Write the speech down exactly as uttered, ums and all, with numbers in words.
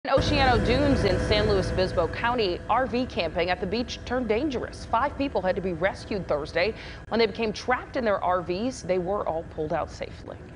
In Oceano Dunes in San Luis Obispo County, R V camping at the beach turned dangerous. Five people had to be rescued Thursday when they became trapped in their R Vs. They were all pulled out safely.